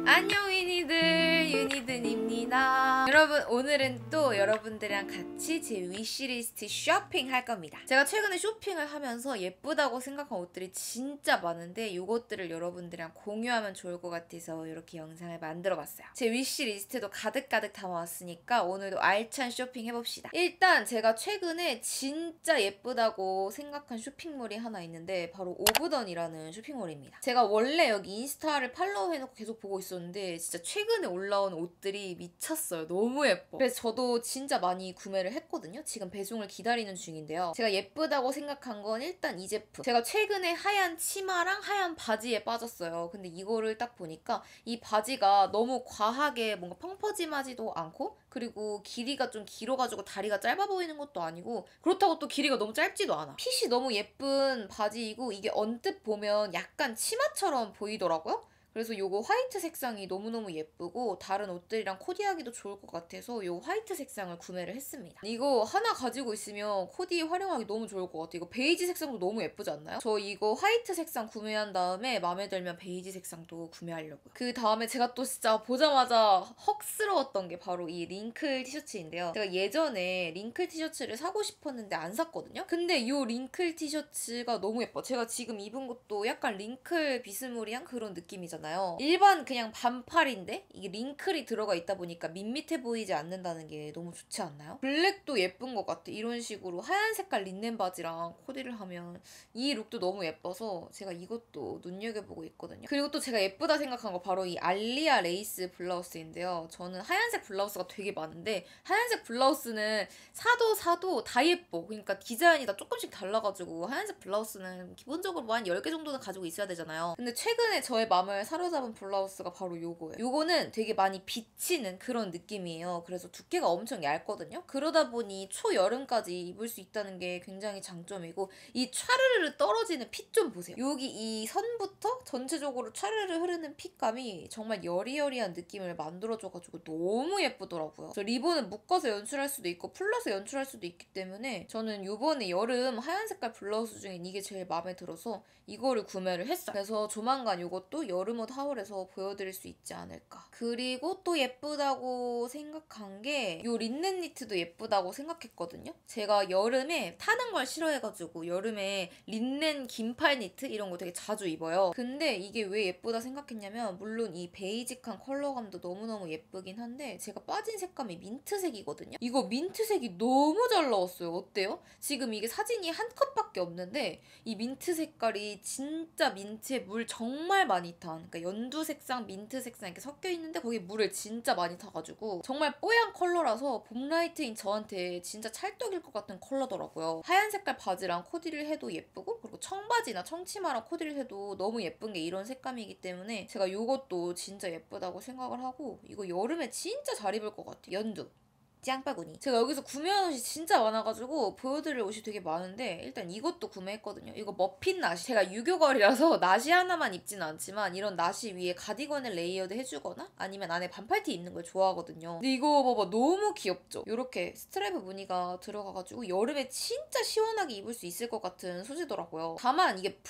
안녕 유니든입니다. 여러분, 오늘은 또 여러분들이랑 같이 제 위시리스트 쇼핑 할 겁니다. 제가 최근에 쇼핑을 하면서 예쁘다고 생각한 옷들이 진짜 많은데 이것들을 여러분들이랑 공유하면 좋을 것 같아서 이렇게 영상을 만들어 봤어요. 제 위시리스트도 가득가득 담아왔으니까 오늘도 알찬 쇼핑 해봅시다. 일단 제가 최근에 진짜 예쁘다고 생각한 쇼핑몰이 하나 있는데 바로 오브던이라는 쇼핑몰입니다. 제가 원래 여기 인스타를 팔로우 해놓고 계속 보고 있었는데 진짜 최근에 올라온 옷들이 미쳤어요. 너무 예뻐. 그래서 저도 진짜 많이 구매를 했거든요. 지금 배송을 기다리는 중인데요. 제가 예쁘다고 생각한 건 일단 이 제품. 제가 최근에 하얀 치마랑 하얀 바지에 빠졌어요. 근데 이거를 딱 보니까 이 바지가 너무 과하게 뭔가 펑퍼짐하지도 않고 그리고 길이가 좀 길어가지고 다리가 짧아 보이는 것도 아니고 그렇다고 또 길이가 너무 짧지도 않아. 핏이 너무 예쁜 바지이고 이게 언뜻 보면 약간 치마처럼 보이더라고요. 그래서 요거 화이트 색상이 너무너무 예쁘고 다른 옷들이랑 코디하기도 좋을 것 같아서 요 화이트 색상을 구매를 했습니다. 이거 하나 가지고 있으면 코디에 활용하기 너무 좋을 것 같아요. 이거 베이지 색상도 너무 예쁘지 않나요? 저 이거 화이트 색상 구매한 다음에 마음에 들면 베이지 색상도 구매하려고요. 그 다음에 제가 또 진짜 보자마자 헉스러웠던 게 바로 이 링클 티셔츠인데요. 제가 예전에 링클 티셔츠를 사고 싶었는데 안 샀거든요. 근데 이 링클 티셔츠가 너무 예뻐. 제가 지금 입은 것도 약간 링클 비스무리한 그런 느낌이잖아요. 일반 그냥 반팔인데 이게 링클이 들어가 있다 보니까 밋밋해 보이지 않는다는 게 너무 좋지 않나요? 블랙도 예쁜 것 같아. 이런 식으로 하얀 색깔 린넨 바지랑 코디를 하면 이 룩도 너무 예뻐서 제가 이것도 눈여겨보고 있거든요. 그리고 또 제가 예쁘다 생각한 거 바로 이 알리아 레이스 블라우스인데요. 저는 하얀색 블라우스가 되게 많은데 하얀색 블라우스는 사도 다 예뻐. 그러니까 디자인이 다 조금씩 달라가지고 하얀색 블라우스는 기본적으로 뭐 한 10개 정도는 가지고 있어야 되잖아요. 근데 최근에 저의 마음을 사로잡은 블라우스가 바로 요거예요. 요거는 되게 많이 비치는 그런 느낌이에요. 그래서 두께가 엄청 얇거든요. 그러다 보니 초여름까지 입을 수 있다는 게 굉장히 장점이고 이 촤르르 떨어지는 핏 좀 보세요. 여기 이 선부터 전체적으로 촤르르 흐르는 핏감이 정말 여리여리한 느낌을 만들어줘가지고 너무 예쁘더라고요. 저 리본은 묶어서 연출할 수도 있고 풀러서 연출할 수도 있기 때문에 저는 요번에 여름 하얀 색깔 블라우스 중에 이게 제일 마음에 들어서 이거를 구매를 했어요. 그래서 조만간 요것도 여름옷 하울에서 보여드릴 수 있지 않을까. 그리고 또 예쁘다고 생각한 게 요 린넨 니트도 예쁘다고 생각했거든요. 제가 여름에 타는 걸 싫어해가지고 여름에 린넨 긴팔 니트 이런 거 되게 자주 입어요. 근데 이게 왜 예쁘다 생각했냐면 물론 이 베이직한 컬러감도 너무너무 예쁘긴 한데 제가 빠진 색감이 민트색이거든요. 이거 민트색이 너무 잘 나왔어요. 어때요? 지금 이게 사진이 한 컷밖에 없는데 이 민트 색깔이 진짜 민트에 물 정말 많이 탄 그러니까 연두 색상, 민트 색상 이렇게 섞여 있는데 거기 물을 진짜 많이 타가지고 정말 뽀얀 컬러라서 봄 라이트인 저한테 진짜 찰떡일 것 같은 컬러더라고요. 하얀 색깔 바지랑 코디를 해도 예쁘고 그리고 청바지나 청치마랑 코디를 해도 너무 예쁜 게 이런 색감이기 때문에 제가 이것도 진짜 예쁘다고 생각을 하고 이거 여름에 진짜 잘 입을 것 같아요. 연두. 짱바구니. 제가 여기서 구매한 옷이 진짜 많아가지고 보여드릴 옷이 되게 많은데 일단 이것도 구매했거든요. 이거 머핀 나시. 제가 유교걸이라서 나시 하나만 입지는 않지만 이런 나시 위에 가디건을 레이어드 해주거나 아니면 안에 반팔티 입는 걸 좋아하거든요. 근데 이거 봐봐 너무 귀엽죠? 이렇게 스트랩 무늬가 들어가가지고 여름에 진짜 시원하게 입을 수 있을 것 같은 소재더라고요. 다만 이게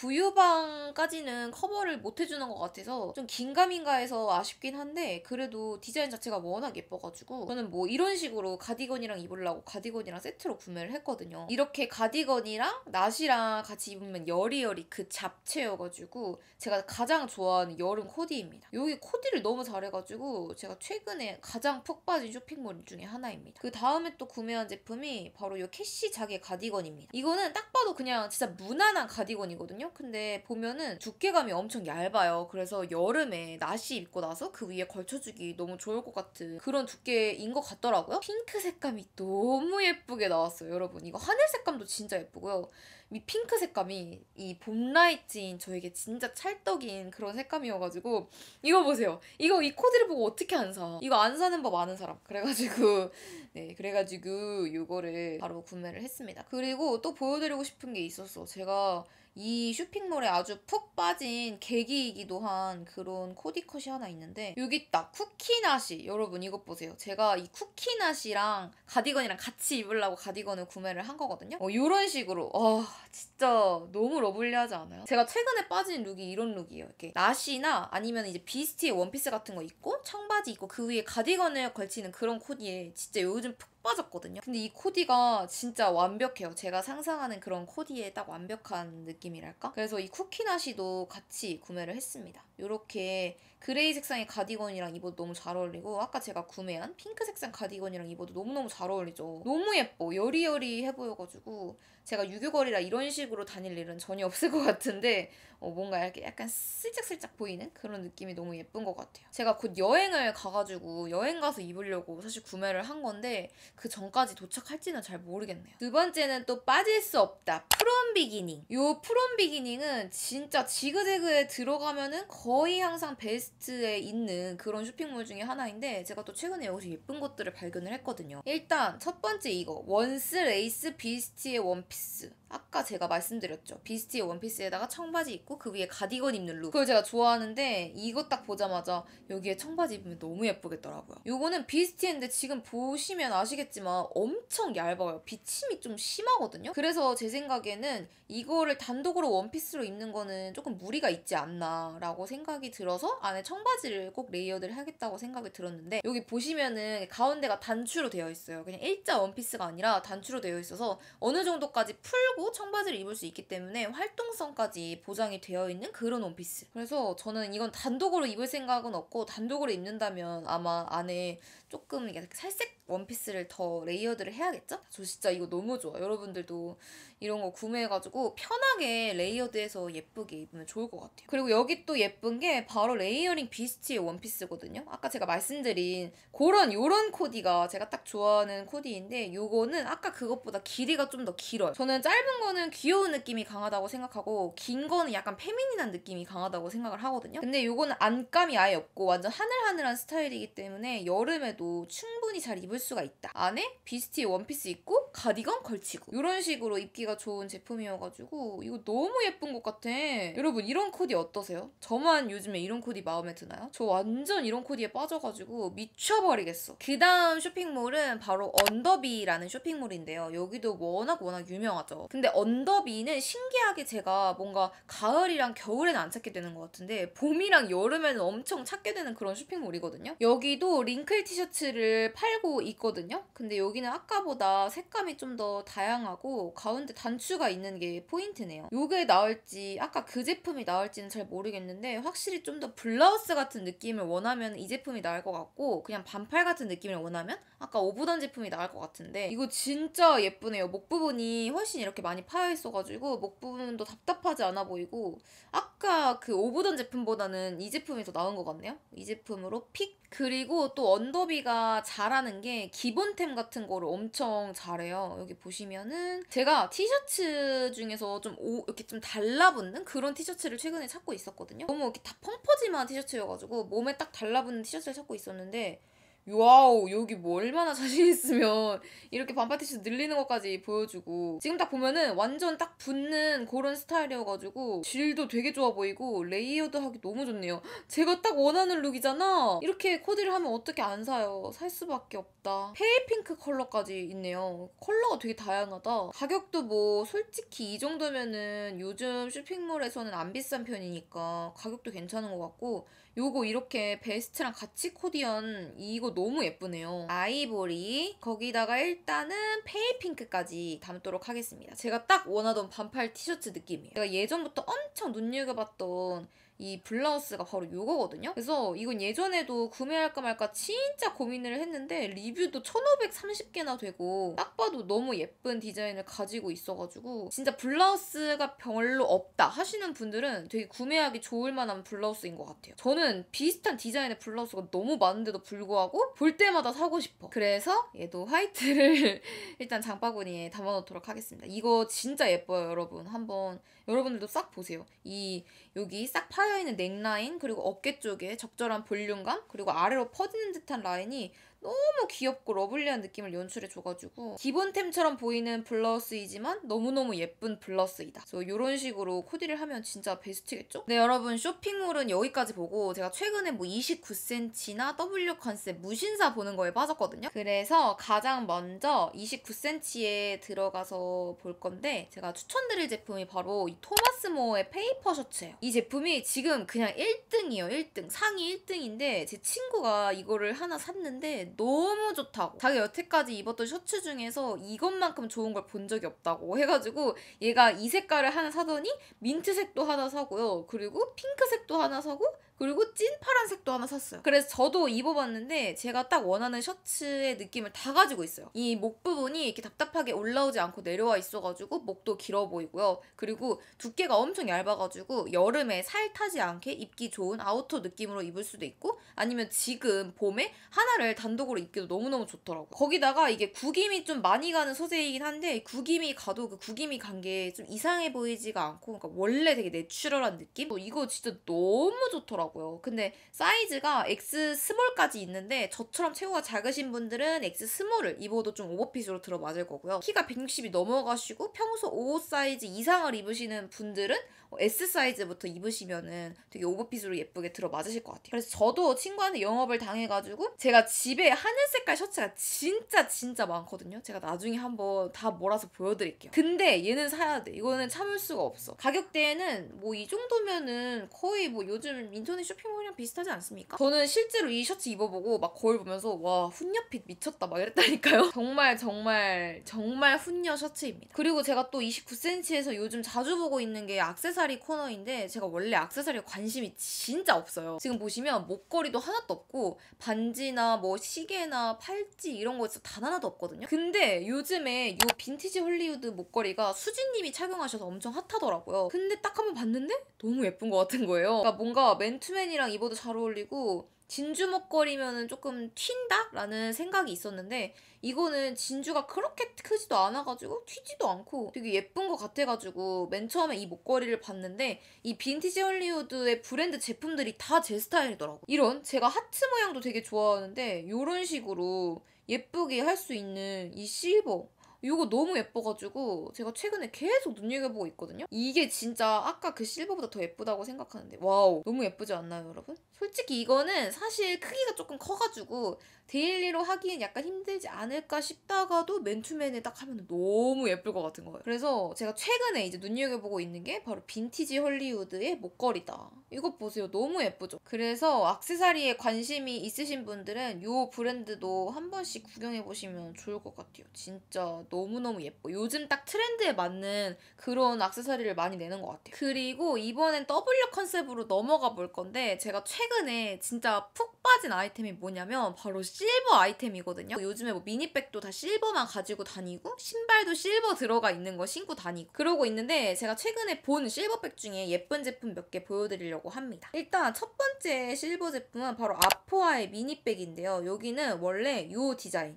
부유방까지는 커버를 못 해주는 것 같아서 좀 긴가민가 해서 아쉽긴 한데 그래도 디자인 자체가 워낙 예뻐가지고 저는 뭐 이런 식으로 가디건이랑 입으려고 가디건이랑 세트로 구매를 했거든요. 이렇게 가디건이랑 나시랑 같이 입으면 여리여리 그 잡채여가지고 제가 가장 좋아하는 여름 코디입니다. 여기 코디를 너무 잘해가지고 제가 최근에 가장 푹 빠진 쇼핑몰 중에 하나입니다. 그 다음에 또 구매한 제품이 바로 이 캐시 자개 가디건입니다. 이거는 딱 봐도 그냥 진짜 무난한 가디건이거든요. 근데 보면은 두께감이 엄청 얇아요. 그래서 여름에 나시 입고 나서 그 위에 걸쳐주기 너무 좋을 것 같은 그런 두께인 것 같더라고요. 핑크 색감이 너무 예쁘게 나왔어요. 여러분 이거 하늘 색감도 진짜 예쁘고요. 이 핑크 색감이 이 봄 라이트인 저에게 진짜 찰떡인 그런 색감이어가지고 이거 보세요. 이거 이 코디를 보고 어떻게 안 사? 이거 안 사는 법 아는 사람. 그래가지고 네 그래가지고 이거를 바로 구매를 했습니다. 그리고 또 보여드리고 싶은 게 있었어. 제가 이 쇼핑몰에 아주 푹 빠진 계기이기도 한 그런 코디컷이 하나 있는데 여기 딱 쿠키낫이 여러분 이것 보세요. 제가 이 쿠키낫이랑 가디건이랑 같이 입으려고 가디건을 구매를 한 거거든요. 이런 식으로 진짜 너무 러블리하지 않아요? 제가 최근에 빠진 룩이 이런 룩이에요. 이렇게 낫이나 아니면 이제 비스티의 원피스 같은 거 입고 청바지 입고 그 위에 가디건을 걸치는 그런 코디에 진짜 요즘 푹 빠졌거든요. 근데 이 코디가 진짜 완벽해요. 제가 상상하는 그런 코디에 딱 완벽한 느낌이랄까? 그래서 이 쿠키나시도 같이 구매를 했습니다. 이렇게 그레이 색상의 가디건이랑 입어도 너무 잘 어울리고 아까 제가 구매한 핑크 색상 가디건이랑 입어도 너무너무 잘 어울리죠. 너무 예뻐. 여리여리해 보여가지고 제가 유교걸이라 이런 식으로 다닐 일은 전혀 없을 것 같은데 뭔가 이렇게 약간 슬쩍슬쩍 보이는 그런 느낌이 너무 예쁜 것 같아요. 제가 곧 여행을 가가지고 여행 가서 입으려고 사실 구매를 한 건데 그 전까지 도착할지는 잘 모르겠네요. 두 번째는 또 빠질 수 없다. 프롬 비기닝. 요 프롬 비기닝은 진짜 지그재그에 들어가면은 거의 항상 베스트에 있는 그런 쇼핑몰 중에 하나인데 제가 또 최근에 여기서 예쁜 것들을 발견을 했거든요. 일단 첫 번째 이거 원스 레이스 비스티의 원피스. 아까 제가 말씀드렸죠. 비스티의 원피스에다가 청바지 입고 그 위에 가디건 입는 룩. 그걸 제가 좋아하는데 이거 딱 보자마자 여기에 청바지 입으면 너무 예쁘겠더라고요. 요거는 비스티인데 지금 보시면 아시겠지만 엄청 얇아요. 비침이 좀 심하거든요. 그래서 제 생각에는 이거를 단독으로 원피스로 입는 거는 조금 무리가 있지 않나 라고 생각이 들어서 안에 청바지를 꼭 레이어드를 하겠다고 생각이 들었는데 여기 보시면은 가운데가 단추로 되어 있어요. 그냥 일자 원피스가 아니라 단추로 되어 있어서 어느 정도까지 풀고 청바지를 입을 수 있기 때문에 활동성까지 보장이 되어 있는 그런 원피스. 그래서 저는 이건 단독으로 입을 생각은 없고 단독으로 입는다면 아마 안에 조금 이렇게 살색 원피스를 더 레이어드를 해야겠죠? 저 진짜 이거 너무 좋아. 여러분들도 이런 거 구매해가지고 편하게 레이어드해서 예쁘게 입으면 좋을 것 같아요. 그리고 여기 또 예쁜 게 바로 레이어링 비스티의 원피스거든요. 아까 제가 말씀드린 요런 코디가 제가 딱 좋아하는 코디인데 요거는 아까 그것보다 길이가 좀 더 길어요. 저는 짧은 거는 귀여운 느낌이 강하다고 생각하고 긴 거는 약간 페미닌한 느낌이 강하다고 생각을 하거든요. 근데 요거는 안감이 아예 없고 완전 하늘하늘한 스타일이기 때문에 여름에도 충분히 잘 입을 수가 있다. 안에 비스티 원피스 입고 가디건 걸치고 이런 식으로 입기가 좋은 제품이어가지고 이거 너무 예쁜 것 같아. 여러분 이런 코디 어떠세요? 저만 요즘에 이런 코디 마음에 드나요? 저 완전 이런 코디에 빠져가지고 미쳐버리겠어. 그 다음 쇼핑몰은 바로 언더비라는 쇼핑몰인데요. 여기도 워낙 유명하죠. 근데 언더비는 신기하게 제가 뭔가 가을이랑 겨울에는 안 찾게 되는 것 같은데 봄이랑 여름에는 엄청 찾게 되는 그런 쇼핑몰이거든요. 여기도 링클 티셔츠를 팔고 있거든요. 근데 여기는 아까보다 색감이 좀 더 다양하고 가운데 단추가 있는 게 포인트네요. 요게 나올지 아까 그 제품이 나올지는 잘 모르겠는데 확실히 좀 더 블라우스 같은 느낌을 원하면 이 제품이 나을 것 같고 그냥 반팔 같은 느낌을 원하면 아까 오브던 제품이 나을 것 같은데 이거 진짜 예쁘네요. 목 부분이 훨씬 이렇게 많이 파여 있어가지고 목 부분도 답답하지 않아 보이고 아까 그 오브던 제품보다는 이 제품이 더 나은 것 같네요. 이 제품으로 픽. 그리고 또 언더비가 잘하는 게 기본템 같은 거를 엄청 잘해요. 여기 보시면은 제가 티셔츠 중에서 이렇게 좀 달라붙는 그런 티셔츠를 최근에 찾고 있었거든요. 너무 이렇게 다 펑퍼짐한 티셔츠여가지고 몸에 딱 달라붙는 티셔츠를 찾고 있었는데 와우 여기 뭐 얼마나 자신 있으면 이렇게 반팔 티셔츠 늘리는 것까지 보여주고 지금 딱 보면은 완전 딱 붙는 그런 스타일이어가지고 질도 되게 좋아 보이고 레이어드하기 너무 좋네요. 제가 딱 원하는 룩이잖아. 이렇게 코디를 하면 어떻게 안 사요. 살 수밖에 없다. 페일 핑크 컬러까지 있네요. 컬러가 되게 다양하다. 가격도 뭐 솔직히 이 정도면은 요즘 쇼핑몰에서는 안 비싼 편이니까 가격도 괜찮은 것 같고 요거 이렇게 베스트랑 같이 코디한 이거 너무 예쁘네요. 아이보리 거기다가 일단은 페일 핑크까지 담도록 하겠습니다. 제가 딱 원하던 반팔 티셔츠 느낌이에요. 제가 예전부터 엄청 눈여겨봤던 이 블라우스가 바로 요거거든요. 그래서 이건 예전에도 구매할까 말까 진짜 고민을 했는데 리뷰도 1530개나 되고 딱 봐도 너무 예쁜 디자인을 가지고 있어가지고 진짜 블라우스가 별로 없다 하시는 분들은 되게 구매하기 좋을 만한 블라우스인 것 같아요. 저는 비슷한 디자인의 블라우스가 너무 많은데도 불구하고 볼 때마다 사고 싶어. 그래서 얘도 화이트를 일단 장바구니에 담아놓도록 하겠습니다. 이거 진짜 예뻐요, 여러분. 한번 여러분들도 싹 보세요. 여기 싹 파여있는 넥라인 그리고 어깨 쪽에 적절한 볼륨감 그리고 아래로 퍼지는 듯한 라인이 너무 귀엽고 러블리한 느낌을 연출해줘가지고 기본템처럼 보이는 블러스이지만 너무너무 예쁜 블러스이다. 그래서 이런 식으로 코디를 하면 진짜 베스트겠죠? 네, 여러분 쇼핑몰은 여기까지 보고 제가 최근에 뭐 29cm나 W 컨셉 무신사 보는 거에 빠졌거든요. 그래서 가장 먼저 29cm에 들어가서 볼 건데 제가 추천드릴 제품이 바로 이 토마스 모어의 페이퍼 셔츠예요. 이 제품이 지금 그냥 1등이에요. 1등. 상위 1등인데 제 친구가 이거를 하나 샀는데 너무 좋다고. 자기 여태까지 입었던 셔츠 중에서 이것만큼 좋은 걸 본 적이 없다고 해가지고 얘가 이 색깔을 하나 사더니 민트색도 하나 사고요. 그리고 핑크색도 하나 사고 그리고 찐 파란색도 하나 샀어요. 그래서 저도 입어봤는데 제가 딱 원하는 셔츠의 느낌을 다 가지고 있어요. 이 목 부분이 이렇게 답답하게 올라오지 않고 내려와 있어가지고 목도 길어 보이고요. 그리고 두께가 엄청 얇아가지고 여름에 살 타지 않게 입기 좋은 아우터 느낌으로 입을 수도 있고 아니면 지금 봄에 하나를 단독으로 입기도 너무너무 좋더라고요. 거기다가 이게 구김이 좀 많이 가는 소재이긴 한데 구김이 가도 그 구김이 간 게 좀 이상해 보이지가 않고 그러니까 원래 되게 내추럴한 느낌? 이거 진짜 너무 좋더라고요. 근데 사이즈가 X 스몰까지 있는데 저처럼 체구가 작으신 분들은 X 스몰을 입어도 좀 오버핏으로 들어맞을 거고요. 키가 160이 넘어가시고 평소 5 사이즈 이상을 입으시는 분들은 S 사이즈부터 입으시면은 되게 오버핏으로 예쁘게 들어맞으실 것 같아요. 그래서 저도 친구한테 영업을 당해가지고 제가 집에 하늘 색깔 셔츠가 진짜 많거든요. 제가 나중에 한번 다 몰아서 보여드릴게요. 근데 얘는 사야 돼. 이거는 참을 수가 없어. 가격대에는 뭐 이 정도면은 거의 뭐 요즘 인터넷 쇼핑몰이랑 비슷하지 않습니까? 저는 실제로 이 셔츠 입어보고 막 거울 보면서 와 훈녀핏 미쳤다 막 이랬다니까요. 정말 훈녀 셔츠입니다. 그리고 제가 또 29cm에서 요즘 자주 보고 있는 게 액세서리 코너인데 제가 원래 액세서리에 관심이 진짜 없어요. 지금 보시면 목걸이도 하나도 없고 반지나 뭐 시계나 팔찌 이런 거 진짜 단 하나도 없거든요. 근데 요즘에 요 빈티지 홀리우드 목걸이가 수진님이 착용하셔서 엄청 핫하더라고요. 근데 딱 한번 봤는데 너무 예쁜 것 같은 거예요. 그러니까 뭔가 맨투맨이랑 입어도 잘 어울리고 진주 목걸이면은 조금 튄다? 라는 생각이 있었는데 이거는 진주가 그렇게 크지도 않아가지고 튀지도 않고 되게 예쁜 것 같아가지고 맨 처음에 이 목걸이를 봤는데 이 빈티지 헐리우드의 브랜드 제품들이 다 제 스타일이더라고요. 이런 제가 하트 모양도 되게 좋아하는데 이런 식으로 예쁘게 할 수 있는 이 실버 이거 너무 예뻐가지고 제가 최근에 계속 눈여겨보고 있거든요. 이게 진짜 아까 그 실버보다 더 예쁘다고 생각하는데 와우 너무 예쁘지 않나요 여러분? 솔직히 이거는 사실 크기가 조금 커가지고 데일리로 하기엔 약간 힘들지 않을까 싶다가도 맨투맨에 딱 하면 너무 예쁠 것 같은 거예요. 그래서 제가 최근에 이제 눈여겨보고 있는 게 바로 빈티지 헐리우드의 목걸이다. 이것 보세요. 너무 예쁘죠? 그래서 액세서리에 관심이 있으신 분들은 이 브랜드도 한 번씩 구경해보시면 좋을 것 같아요. 진짜 너무너무 예뻐. 요즘 딱 트렌드에 맞는 그런 액세서리를 많이 내는 것 같아요. 그리고 이번엔 W 컨셉으로 넘어가 볼 건데 제가 최근에 진짜 푹 빠진 아이템이 뭐냐면 바로 실버 아이템이거든요. 요즘에 뭐 미니백도 다 실버만 가지고 다니고 신발도 실버 들어가 있는 거 신고 다니고 그러고 있는데 제가 최근에 본 실버백 중에 예쁜 제품 몇 개 보여드리려고 합니다. 일단 첫 번째 실버 제품은 바로 아포아의 미니백인데요. 여기는 원래 요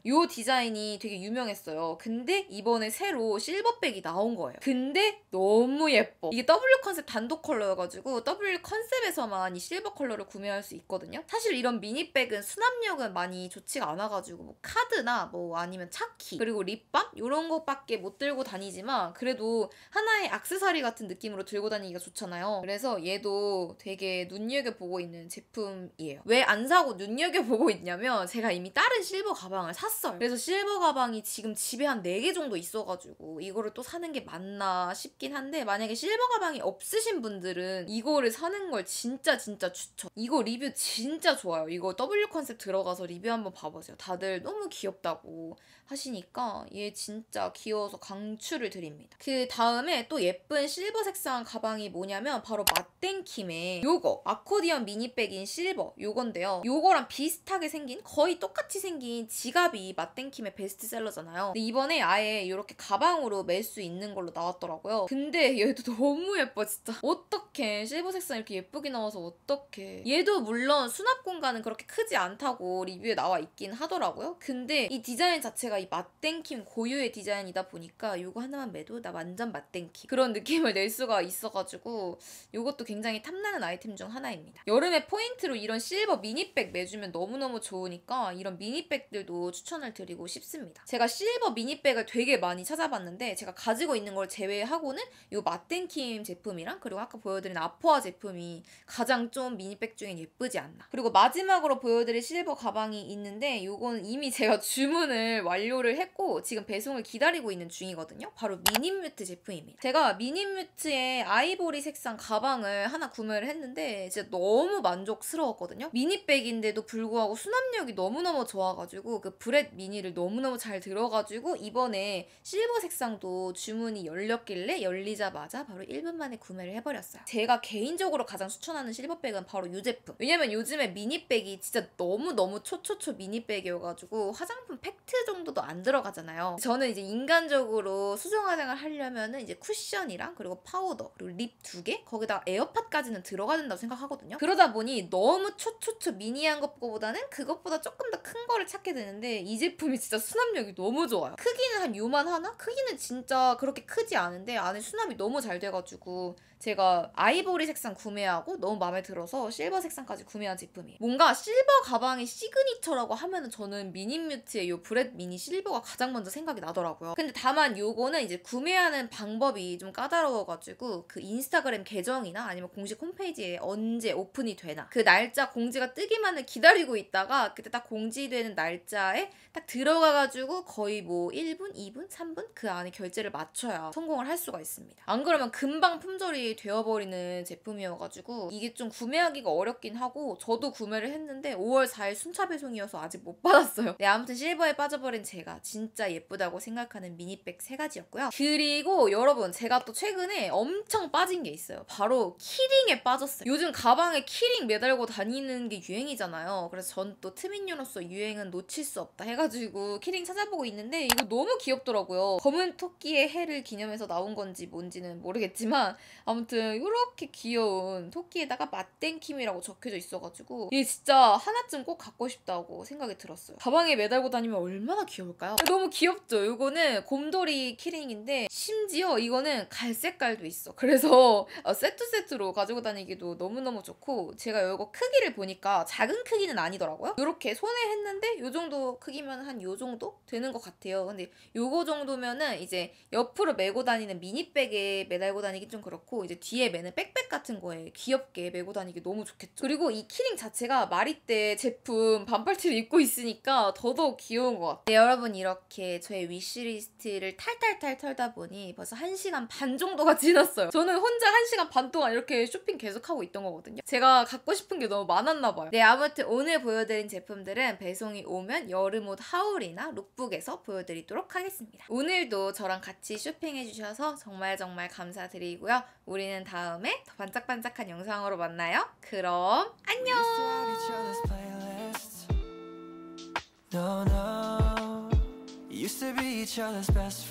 디자인이 되게 유명했어요. 근데 이번에 새로 실버백이 나온 거예요. 근데 너무 예뻐. 이게 W 컨셉 단독 컬러여가지고 W 컨셉에서만 이 실버 컬러를 구매할 수 있거든요. 사실 이런 미니백은 수납력은 많이 좋지가 않아가지고 뭐 카드나 뭐 아니면 차키 그리고 립밤 이런 것밖에 못 들고 다니지만 그래도 하나의 액세서리 같은 느낌으로 들고 다니기가 좋잖아요. 그래서 얘도 되게 눈여겨보고 있는 제품이에요. 왜 안 사고 눈여겨보고 있냐면 제가 이미 다른 실버 가방을 샀어요. 그래서 실버 가방이 지금 집에 한 4개 정도 있어가지고 이거를 또 사는 게 맞나 싶긴 한데 만약에 실버 가방이 없으신 분들은 이거를 사는 걸 진짜 추천. 이거 리뷰 진짜 좋아요. 이거 W 컨셉 들어가서 리뷰 한번 봐보세요. 다들 너무 귀엽다고 하시니까 얘 진짜 귀여워서 강추를 드립니다. 그 다음에 또 예쁜 실버 색상 가방이 뭐냐면 바로 맛땡킴의 요거 아코디언 미니백인 실버 요건데요. 요거랑 비슷하게 생긴 거의 똑같이 생긴 지갑이 맛땡킴의 베스트셀러잖아요. 근데 이번에 아예 이렇게 가방으로 멜 수 있는 걸로 나왔더라고요. 근데 얘도 너무 예뻐 진짜. 어떡해 실버 색상 이렇게 예쁘게 나와서 어떡해. 얘도 물론 수납 공간은 그렇게 크지 않다고 리뷰에 나와 있긴 하더라고요. 근데 이 디자인 자체가 이 맛땡킴 고유의 디자인이다 보니까 이거 하나만 매도 나 완전 맛땡킴 그런 느낌을 낼 수가 있어가지고 이것도 굉장히 탐나는 아이템 중 하나입니다. 여름에 포인트로 이런 실버 미니백 매주면 너무너무 좋으니까 이런 미니백들도 추천을 드리고 싶습니다. 제가 실버 미니백을 되게 많이 찾아봤는데 제가 가지고 있는 걸 제외하고는 이 맛땡킴 제품이랑 그리고 아까 보여드린 아포아 제품이 가장 좀 미니백 중엔 예쁘지 않나. 그리고 마지막으로 보여드릴 실버 가방이 있는데 이거는 이미 제가 주문을 완료를 했고 지금 배송을 기다리고 있는 중이거든요. 바로 미니뮤트 제품입니다. 제가 미니뮤트의 아이보리 색상 가방을 하나 구매를 했는데 진짜 너무 만족스러웠거든요. 미니백인데도 불구하고 수납력이 너무너무 좋아가지고 그 브렛 미니를 너무너무 잘 들어가지고 이번에 실버 색상도 주문이 열렸길래 열리자마자 바로 1분 만에 구매를 해버렸어요. 제가 개인적으로 가장 추천하는 실버백은 바로 이 제품. 왜냐면 요즘에 미니백이 진짜 너무너무 초초초 미니백이어가지고 화장품 팩트 정도도 안 들어가잖아요. 저는 이제 인간적으로 수정 화장을 하려면은 이제 쿠션이랑 그리고 파우더 그리고 립 2개 거기다가 에어팟까지는 들어가야 된다고 생각하거든요. 그러다 보니 너무 초초초 미니한 것보다는 그것보다 조금 더 큰 거를 찾게 되는데 이 제품이 진짜 수납력이 너무 좋아요. 크기는 한 요만 하나? 크기는 진짜 그렇게 크지 않은데 안에 수납이 너무 잘 돼가지고 제가 아이보리 색상 구매하고 너무 마음에 들어서 실버 색상까지 구매한 제품이에요. 뭔가 실버 가방의 시그니처라고 하면은 저는 미니뮤트의 요 브렛 미니 실버가 가장 먼저 생각이 나더라고요. 근데 다만 요거는 이제 구매하는 방법이 좀 까다로워가지고 그 인스타그램 계정이나 아니면 공식 홈페이지에 언제 오픈이 되나 그 날짜 공지가 뜨기만을 기다리고 있다가 그때 딱 공지되는 날짜에 딱 들어가가지고 거의 뭐 1분, 2분, 3분 그 안에 결제를 맞춰야 성공을 할 수가 있습니다. 안 그러면 금방 품절이 되어버리는 제품이어가지고 이게 좀 구매하기가 어렵긴 하고 저도 구매를 했는데 5월 4일 순차 배송이어서 아직 못 받았어요. 네, 아무튼 실버에 빠져버린 제가 진짜 예쁘다고 생각하는 미니백 3가지였고요. 그리고 여러분 제가 또 최근에 엄청 빠진 게 있어요. 바로 키링에 빠졌어요. 요즘 가방에 키링 매달고 다니는 게 유행이잖아요. 그래서 전 또 트민녀로서 유행은 놓칠 수 없다 해가지고 키링 찾아보고 있는데 이거 너무 귀엽더라고요. 검은 토끼의 해를 기념해서 나온 건지 뭔지는 모르겠지만 아무튼 이렇게 귀여운 토끼에다가 맛땡킴이라고 적혀져 있어가지고 이게 진짜 하나쯤 꼭 갖고 싶다고 생각이 들었어요. 가방에 매달고 다니면 얼마나 귀여울까요? 너무 귀엽죠? 이거는 곰돌이 키링인데 심지어 이거는 갈색깔도 있어. 그래서 세트로 가지고 다니기도 너무너무 좋고 제가 이거 크기를 보니까 작은 크기는 아니더라고요. 이렇게 손에 했는데 이 정도 크기면 한 이 정도 되는 것 같아요. 근데 요거 정도면은 이제 옆으로 메고 다니는 미니백에 매달고 다니기 좀 그렇고 이제 뒤에 매는 백백 같은 거에 귀엽게 메고 다니기 너무 좋겠죠. 그리고 이 키링 자체가 마리떼 제품 반팔티를 입고 있으니까 더더욱 귀여운 것 같아요. 네, 여러분 이렇게 저의 위시리스트를 탈탈탈 털다 보니 벌써 1시간 반 정도가 지났어요. 저는 혼자 1시간 반 동안 이렇게 쇼핑 계속하고 있던 거거든요. 제가 갖고 싶은 게 너무 많았나 봐요. 네, 아무튼 오늘 보여드린 제품들은 배송이 오면 여름옷 하울이나 룩북에서 보여드리도록 하겠습니다. 오늘도 저랑 같이 쇼핑해주셔서 정말 감사드리고요. 우리는 다음에 더 반짝반짝한 영상으로 만나요. 그럼 안녕! No, no. Used to be each other's best